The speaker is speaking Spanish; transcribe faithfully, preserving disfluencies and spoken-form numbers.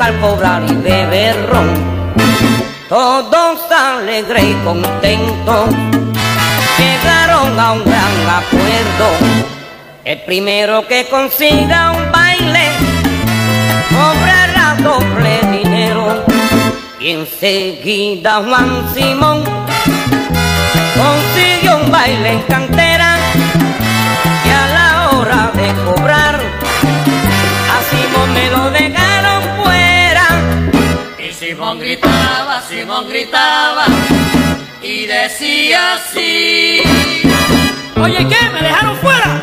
al cobrar y beber ron, todos alegres y contentos llegaron a un gran acuerdo. El primero que consiga un baile cobrará doble dinero. Y enseguida Juan Simón consiguió un baile en cantera, y a la hora de cobrar a Simón me lo dejaron fuera. Y Simón gritaba, Simón gritaba y decía así: Oye, ¿qué? ¿Me dejaron fuera?